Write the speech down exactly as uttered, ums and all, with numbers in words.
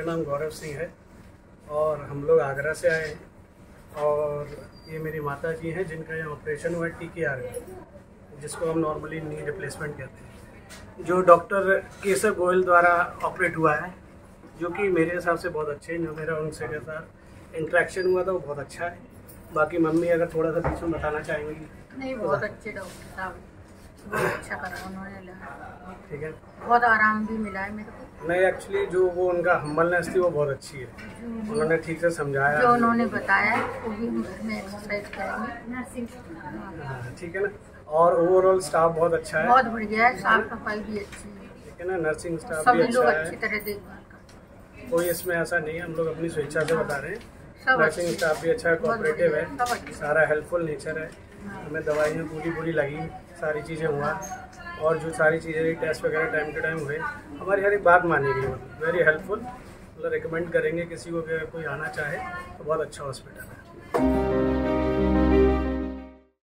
नाम गौरव सिंह है और हम लोग आगरा से आए हैं और ये मेरी माता जी हैं जिनका यहाँ ऑपरेशन हुआ है टी के आर में, जिसको हम नॉर्मली नी रिप्लेसमेंट कहते हैं, जो डॉक्टर केशव गोयल द्वारा ऑपरेट हुआ है, जो कि मेरे हिसाब से बहुत अच्छे हैं। जो मेरा उनसे के साथ इंटरेक्शन हुआ था वो बहुत अच्छा है। बाकी मम्मी अगर थोड़ा सा बीच में बताना चाहेंगी। नहीं, बहुत अच्छे डॉक्टर साहब, बहुत अच्छा करा उन्होंने, ठीक है, बहुत आराम भी मिला है मेरे को। नहीं, एक्चुअली जो वो उनका हम्बलनेस थी वो बहुत अच्छी है, उन्होंने ठीक से समझाया, जो उन्होंने बताया वो भी मैं एक्सरसाइज करेंगे। नर्सिंग, हाँ ठीक है ना। और ओवरऑल स्टाफ बहुत अच्छा है, बहुत बढ़िया है, साफ सफाई भी अच्छी है, ठीक है ना, नर्सिंग स्टाफ भी सभी लोग अच्छा अच्छी है, तरह देखभाल करते हैं। कोई इसमें ऐसा नहीं है, हम लोग अपनी स्वेच्छा से बता रहे हैं। सब नर्सिंग स्टाफ भी अच्छा है, कोऑपरेटिव है, सब अच्छे। सारा हेल्पफुल नेचर है, हमें दवाइयाँ पूरी पूरी लगी, सारी चीज़ें हुआ, और जो सारी चीज़ें टेस्ट वगैरह टाइम टू टाइम हुए, हमारी हर एक बात मानी गई, मतलब वेरी हेल्पफुल। मतलब रिकमेंड करेंगे किसी को कि कोई आना चाहे तो बहुत अच्छा हॉस्पिटल है।